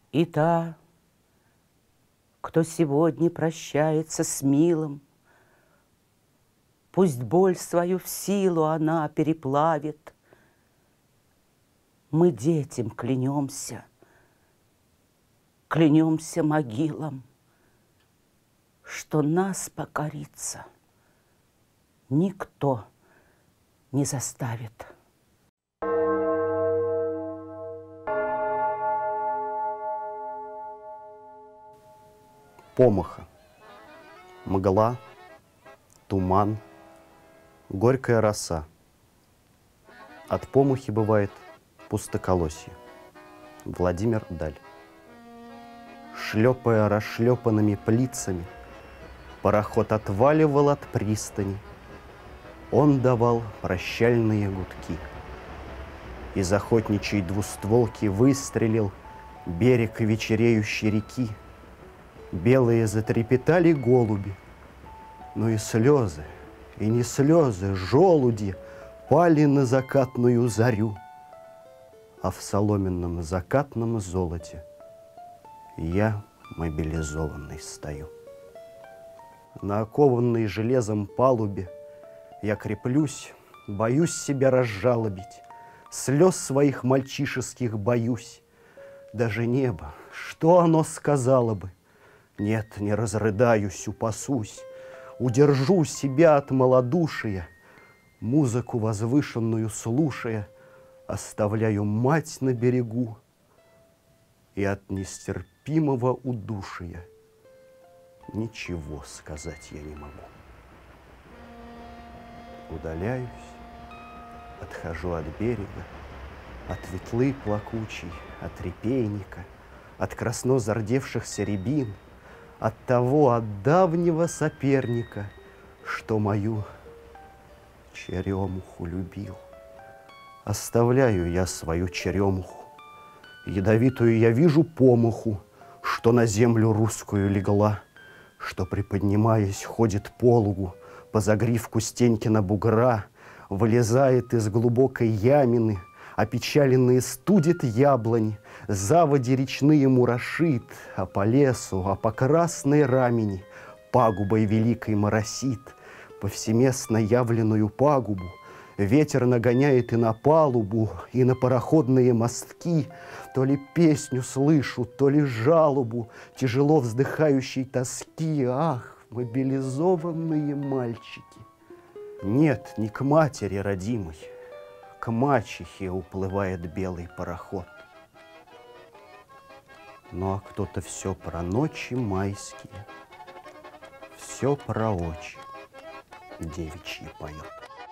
И та, кто сегодня прощается с милым, пусть боль свою в силу она переплавит. Мы детям клянемся могилам, что нас покориться никто не заставит. Помаха. Мгла, туман, горькая роса. От помахи бывает пустоколосье. Владимир Даль. Шлепая расшлепанными плицами, пароход отваливал от пристани. Он давал прощальные гудки. Из охотничьей двустволки выстрелил берег вечереющей реки. Белые затрепетали голуби, но и слезы, и не слезы, желуди пали на закатную зарю. А в соломенном закатном золоте я мобилизованный стою. На окованной железом палубе я креплюсь, боюсь себя разжалобить, слез своих мальчишеских боюсь. Даже небо, что оно сказало бы? Нет, не разрыдаюсь, упасусь, удержу себя от малодушия, музыку возвышенную слушая, оставляю мать на берегу, и от нестерпимого удушия ничего сказать я не могу. Удаляюсь, отхожу от берега, от ветлы плакучей, от репейника, от красно зардевшихся рябин, от того, от давнего соперника, что мою черемуху любил. Оставляю я свою черемуху, ядовитую я вижу помаху, что на землю русскую легла, что, приподнимаясь, ходит по лугу, по загривку Стенькина бугра, вылезает из глубокой ямины, опечаленные студит яблони, заводи речные мурашит, а по лесу, а по красной рамени пагубой великой моросит, повсеместно явленную пагубу ветер нагоняет и на палубу, и на пароходные мостки. То ли песню слышу, то ли жалобу тяжело вздыхающей тоски. Ах, мобилизованные мальчики! Нет, не к матери родимой, к мачехе уплывает белый пароход. Ну а кто-то все про ночи майские, все про очи девичьи поет.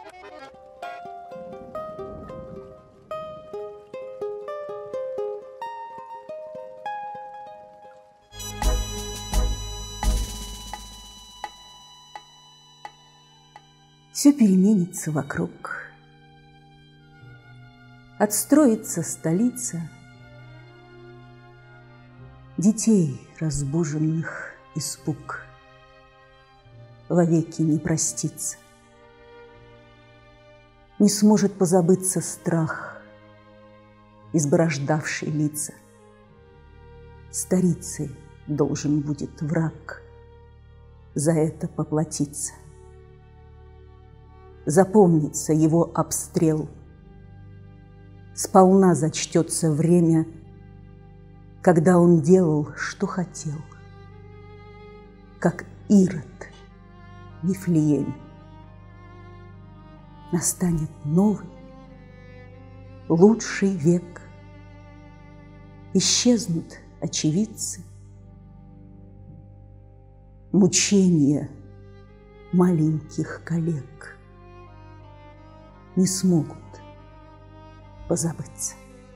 Все переменится вокруг. Отстроится столица, детей разбуженных испуг вовеки не простится. Не сможет позабыться страх, изборождавший лица. Старицей должен будет враг за это поплатиться. Запомнится его обстрел, сполна зачтется время, когда он делал, что хотел, как Ирод в Вифлееме. Настанет новый, лучший век. Исчезнут очевидцы, мучения маленьких коллег не смогут позабыться.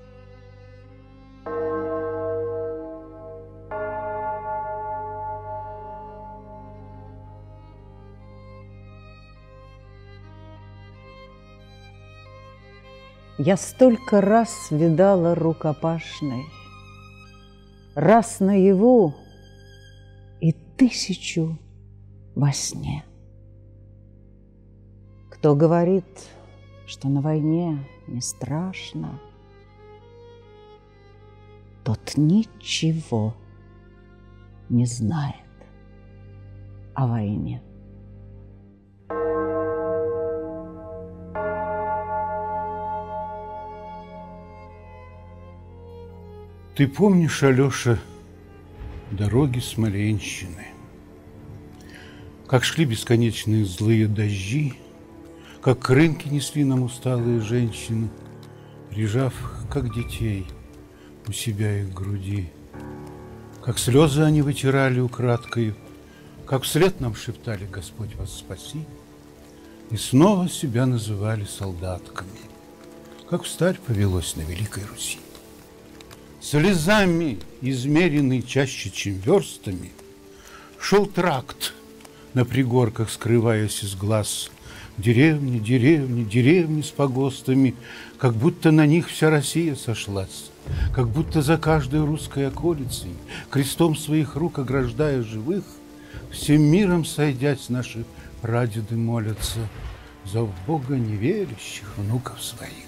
Я столько раз видала рукопашной, раз наяву и 1000 во сне. Кто говорит, что на войне не страшно, тот тот ничего не знает о войне. Ты помнишь, Алеша, дороги Смоленщины? Как шли бесконечные злые дожди, как к рынке несли нам усталые женщины, прижав, как детей, у себя их груди. Как слезы они вытирали украдкою, как вслед нам шептали: «Господь вас спаси!» И снова себя называли солдатками, как встарь повелось на Великой Руси. Слезами, измеренный чаще, чем верстами, шел тракт на пригорках, скрываясь из глаз. Деревни, деревни, деревни с погостами, как будто на них вся Россия сошлась, как будто за каждой русской околицей, крестом своих рук ограждая живых, всем миром сойдясь, наши прадеды молятся за в Бога неверящих внуков своих.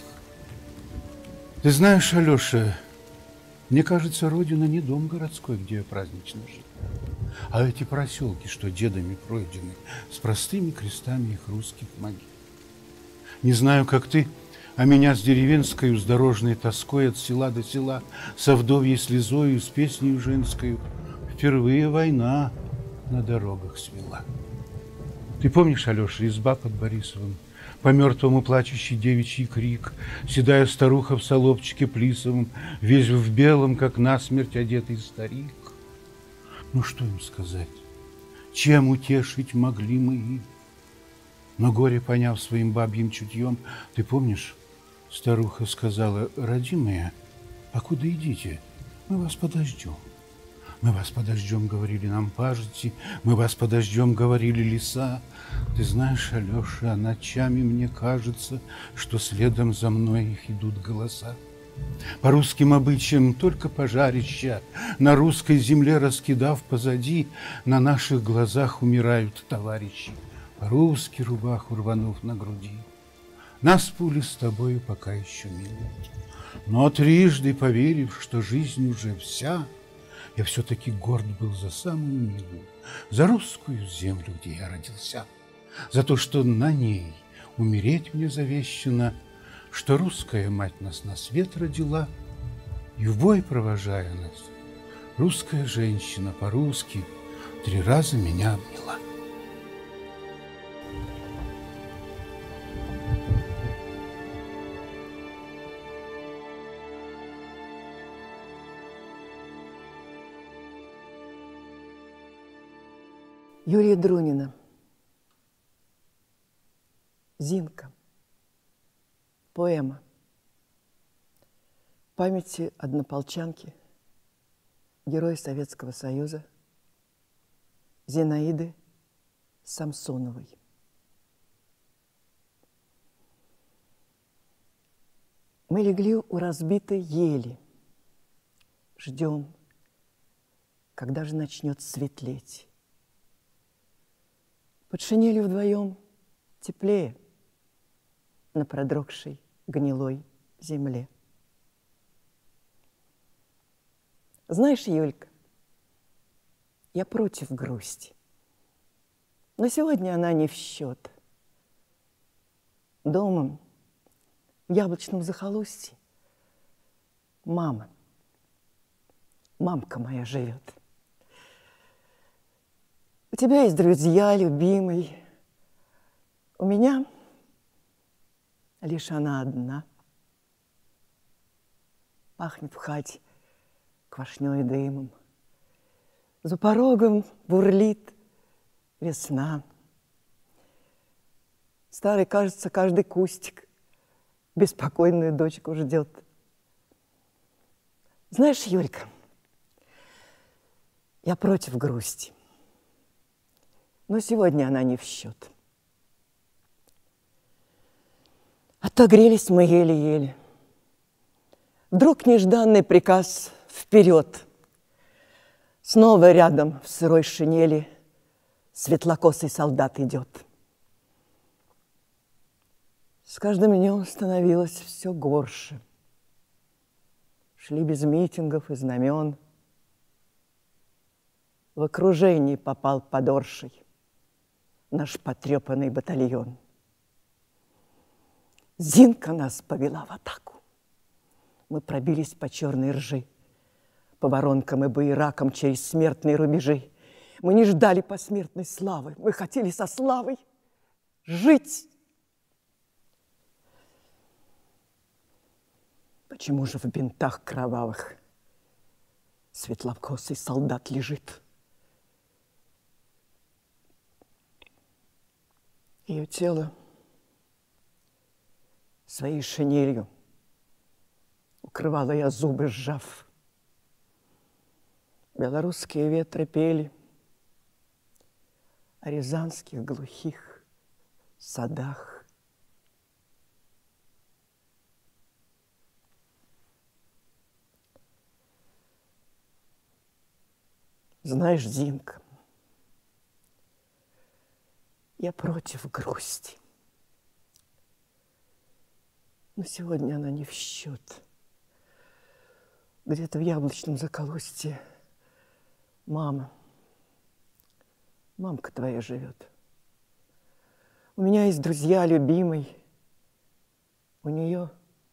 Ты знаешь, Алеша, мне кажется, Родина не дом городской, где я празднично жил, а эти проселки, что дедами пройдены, с простыми крестами их русских могил. Не знаю, как ты, а меня с деревенскою, с дорожной тоской от села до села, со вдовьей слезою, с песнею женскою, впервые война на дорогах свела. Ты помнишь, Алеша, изба под Борисовым, по мертвому плачущий девичий крик, седая старуха в солопчике плисовом, весь в белом, как насмерть одетый старик? Ну, что им сказать? Чем утешить могли мы их? Но горе, поняв своим бабьим чутьем, ты помнишь, старуха сказала: «Родимые, а куда идите? Мы вас подождем». «Мы вас подождем», — говорили нам пажити, «мы вас подождем», — говорили леса. Ты знаешь, Алеша, а ночами мне кажется, что следом за мной их идут голоса. По русским обычаям только пожарища, на русской земле раскидав позади, на наших глазах умирают товарищи, по-русски рубаху рванув на груди. Нас пули с тобою пока еще милуют, но трижды поверив, что жизнь уже вся, я все-таки горд был за самую милую, за русскую землю, где я родился, за то, что на ней умереть мне завещано, что русская мать нас на свет родила, и в бой провожая нас, русская женщина по-русски 3 раза меня обняла. Юлия Друнина. Зинка. Поэма. В памяти однополчанки, героя Советского Союза Зинаиды Самсоновой. Мы легли у разбитой ели, ждем, когда же начнет светлеть. Под шинелью вдвоем теплее на продрогшей гнилой земле. Знаешь, Юлька, я против грусти, но сегодня она не в счет. Домом в яблочном захолустье мамка моя живет. У тебя есть друзья, любимый. У меня лишь она одна. Пахнет в хате квашнёй и дымом. За порогом бурлит весна. Старый, кажется, каждый кустик беспокойную дочку ждет. Знаешь, Юлька, я против грусти. Но сегодня она не в счет. Отогрелись мы еле-еле. Вдруг нежданный приказ вперед. Снова рядом в сырой шинели светлокосый солдат идет. С каждым днем становилось все горше. Шли без митингов и знамен. В окружении попал под Оршей наш потрепанный батальон. Зинка нас повела в атаку. Мы пробились по черной ржи, по воронкам и буеракам через смертные рубежи. Мы не ждали посмертной славы, мы хотели со славой жить. Почему же в бинтах кровавых светлокосый солдат лежит? Ее тело своей шинелью укрывала я зубы, сжав. Белорусские ветры пели о рязанских глухих садах. Знаешь, Зинка, я против грусти. Но сегодня она не в счет. Где-то в яблочном заколосье мамка твоя живет. У меня есть друзья, любимый. У нее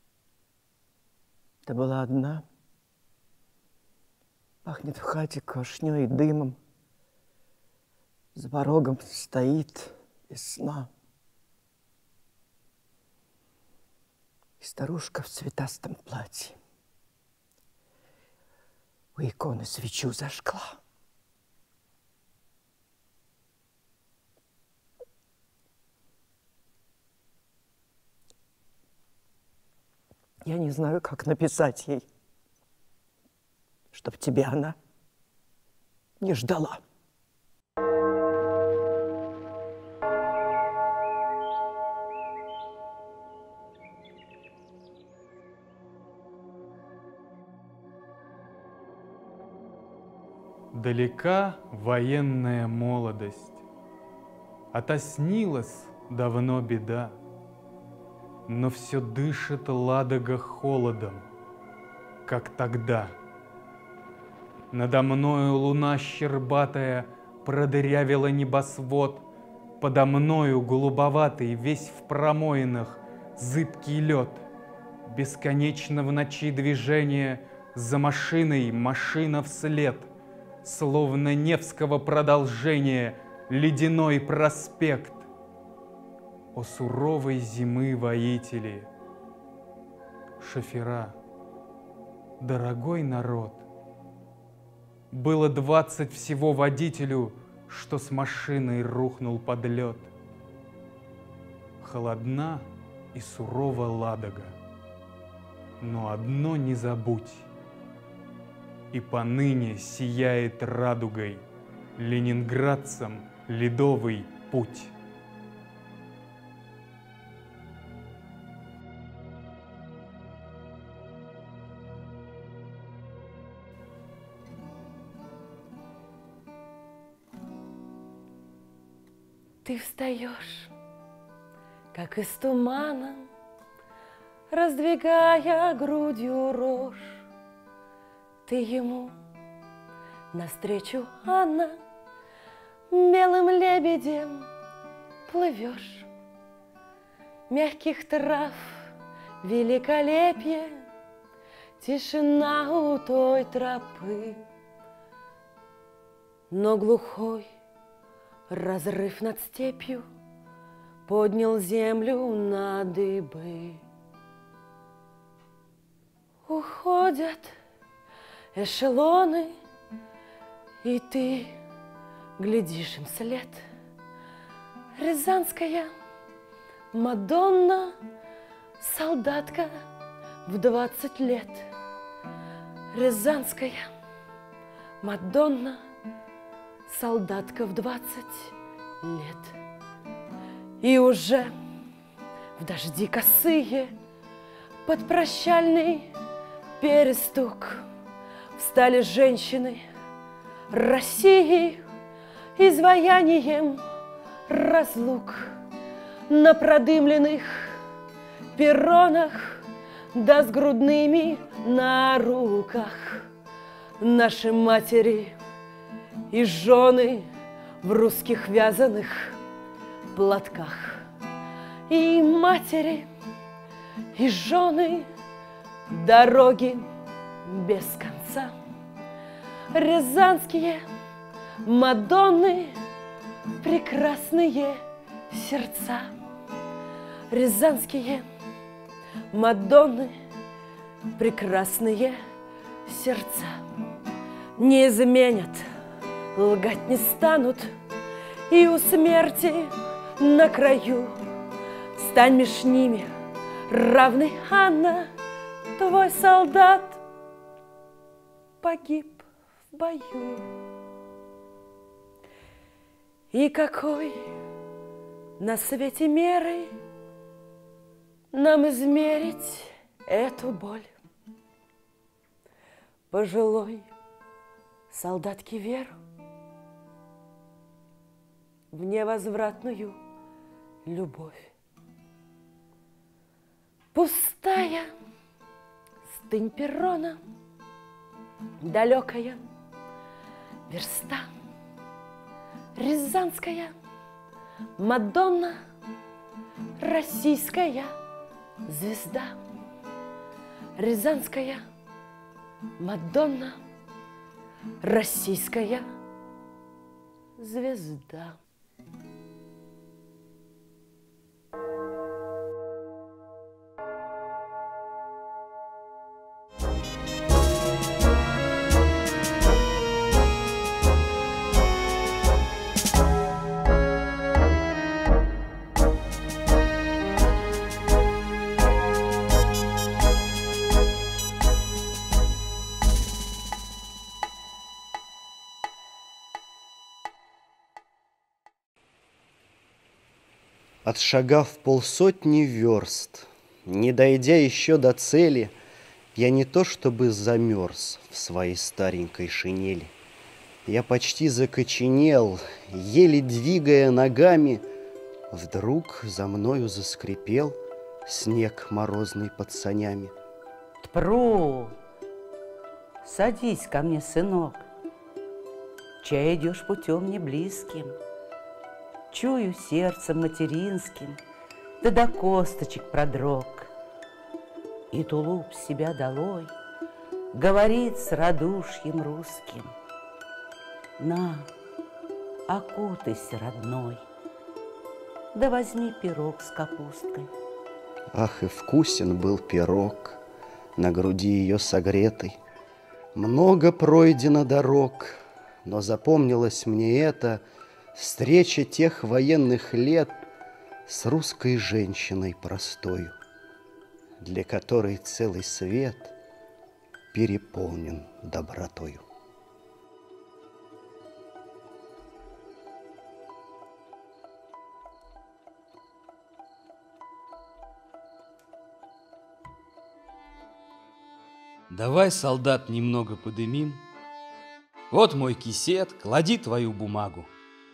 ты была одна. Пахнет в хате квашней и дымом. За порогом стоит весна. И старушка в цветастом платье у иконы свечу зажгла. Я не знаю, как написать ей, чтоб тебя она не ждала. Далека военная молодость, отоснилась давно беда, но все дышит Ладога холодом, как тогда. Надо мною луна щербатая продырявила небосвод, подо мною голубоватый, весь в промоинах, зыбкий лед. Бесконечно в ночи движение, за машиной машина вслед. Словно Невского продолжения ледяной проспект. О суровой зимы воители, шофера, дорогой народ, было 20 всего водителю, что с машиной рухнул под лед. Холодна и сурова Ладога, но одно не забудь. И поныне сияет радугой ленинградцам ледовый путь. Ты встаешь, как из тумана, раздвигая грудью рожь. Ты ему навстречу, Анна, белым лебедем плывешь. Мягких трав великолепие, тишина у той тропы. Но глухой разрыв над степью поднял землю на дыбы. Уходят эшелоны, и ты глядишь им вслед. Рязанская Мадонна, солдатка в 20 лет. Рязанская Мадонна, солдатка в 20 лет. И уже в дожди косые, под прощальный перестук, встали женщины России изваянием разлук. На продымленных перронах да с грудными на руках. Наши матери и жены в русских вязаных платках. И матери, и жены, дороги без конца. Рязанские Мадонны, прекрасные сердца. Рязанские Мадонны, прекрасные сердца. Не изменят, лгать не станут, и у смерти на краю стань меж ними равной, Анна. Твой солдат погиб в бою. И какой на свете мерой нам измерить эту боль? Пожилой солдатке веру в невозвратную любовь. Пустая стынь перрона, далекая верста. Рязанская Мадонна, российская звезда. Рязанская Мадонна, российская звезда. Отшагав полсотни верст, не дойдя еще до цели, я не то чтобы замерз в своей старенькой шинели. Я почти закоченел, еле двигая ногами. Вдруг за мною заскрипел снег морозный под санями. Тпру, садись ко мне, сынок. Чай идешь путем не близким. Чую сердцем материнским, да до косточек продрог. И тулуп себя долой говорит с радушьем русским: на, окутайся, родной, да возьми пирог с капусткой. Ах, и вкусен был пирог, на груди ее согретой. Много пройдено дорог, но запомнилось мне это встреча тех военных лет с русской женщиной простою, для которой целый свет переполнен добротою. Давай, солдат, немного подымим. Вот мой кисет, клади твою бумагу.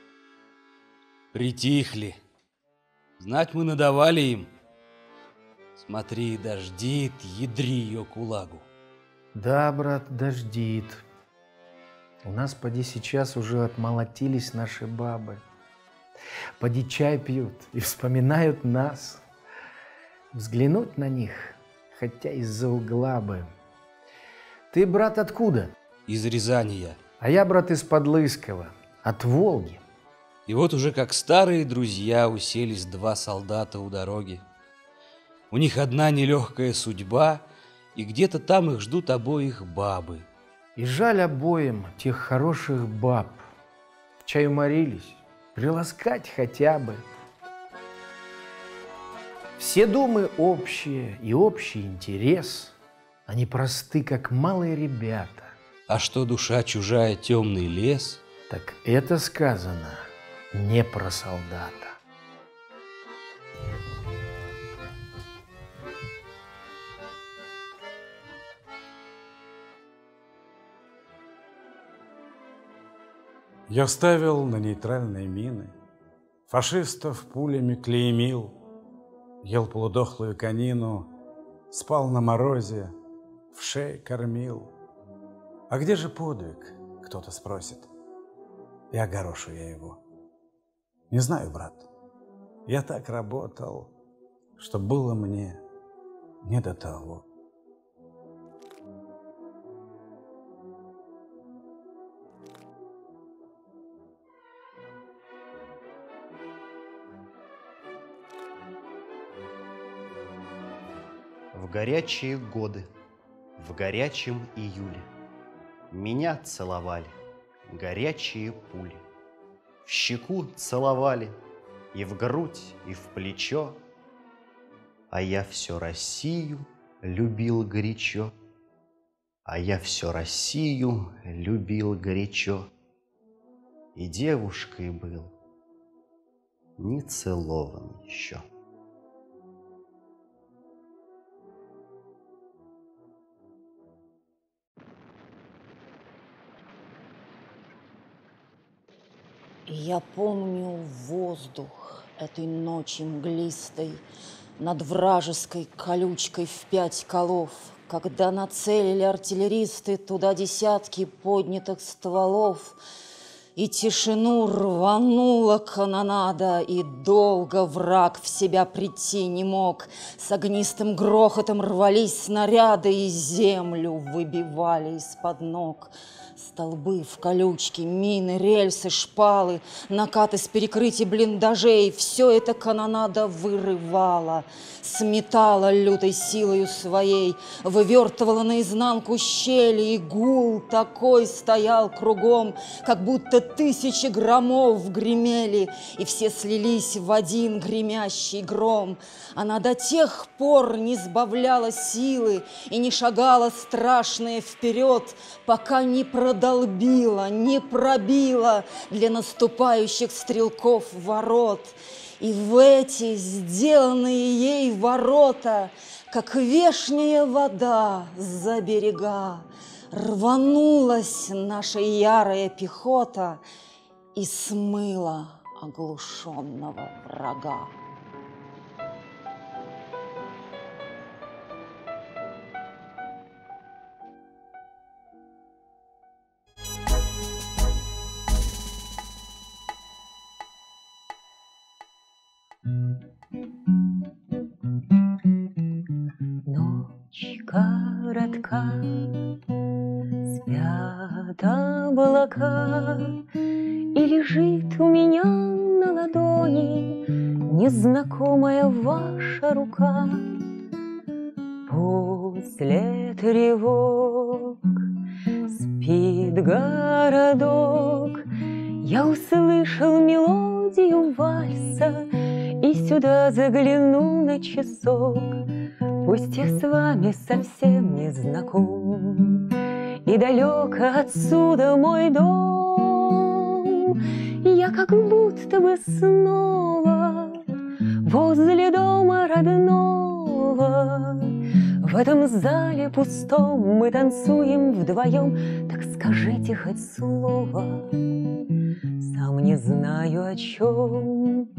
Притихли. Знать мы надавали им. Смотри, дождит, ядри ее кулагу. Да, брат, дождит. У нас, поди, сейчас уже отмолотились наши бабы. Поди, чай пьют и вспоминают нас. Взглянуть на них, хотя из-за угла бы. Ты, брат, откуда? Из Рязани я. А я, брат, из Подлыскова, от Волги. И вот уже как старые друзья уселись два солдата у дороги. У них одна нелегкая судьба, и где-то там их ждут обоих бабы. И жаль обоим тех хороших баб. Чай уморились, приласкать хотя бы. Все думы общие и общий интерес. Они просты, как малые ребята. А что душа чужая, темный лес? Так это сказано не про солдата. Я ставил на нейтральные мины, фашистов пулями клеймил, ел полудохлую конину, спал на морозе, в шее кормил. А где же подвиг, кто-то спросит. И огорошу я его. Не знаю, брат, я так работал, что было мне не до того. В горячие годы, в горячем июле меня целовали горячие пули. В щеку целовали и в грудь, и в плечо. А я все Россию любил горячо. А я все Россию любил горячо. И девушкой был не целован еще. Я помню воздух этой ночи мглистой над вражеской колючкой в 5 колов, когда нацелили артиллеристы туда десятки поднятых стволов, и тишину рванула канонада, и долго враг в себя прийти не мог. С огнистым грохотом рвались снаряды, и землю выбивали из-под ног. Столбы в колючке, мины, рельсы, шпалы, накаты с перекрытий блиндажей — все это канонада вырывала, сметала лютой силою своей, вывертывала наизнанку щели, и гул такой стоял кругом, как будто 1000 громов гремели, и все слились в один гремящий гром. Она до тех пор не сбавляла силы и не шагала страшная вперед, пока не продолбила, не пробила для наступающих стрелков ворот. И в эти сделанные ей ворота, как вешняя вода за берега, рванулась наша ярая пехота и смыла оглушенного врага. Ночь коротка, спят облака, и лежит у меня на ладони незнакомая ваша рука. После тревог спит городок, я услышал мелодию вальса и сюда заглянул на часок. Пусть я с вами совсем не знаком, и далеко отсюда мой дом, я как будто бы снова возле дома родного. В этом зале пустом мы танцуем вдвоем, так скажите хоть слово, сам не знаю о чем.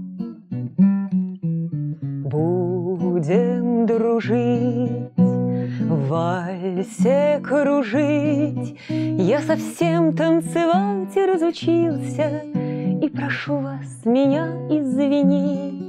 Будем дружить, в вальсе кружить, я совсем танцевать разучился, и прошу вас меня извинить.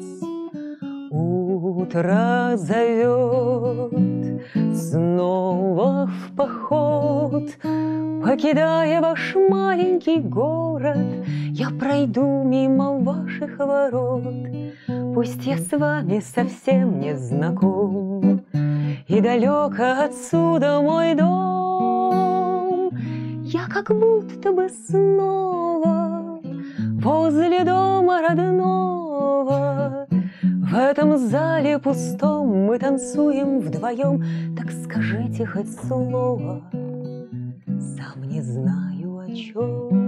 Утро зовет снова в поход, покидая ваш маленький город, я пройду мимо ваших ворот. Пусть я с вами совсем не знаком, и далеко отсюда мой дом, я как будто бы снова возле дома родного. В этом зале пустом мы танцуем вдвоем, так скажите хоть слово, сам не знаю о чем.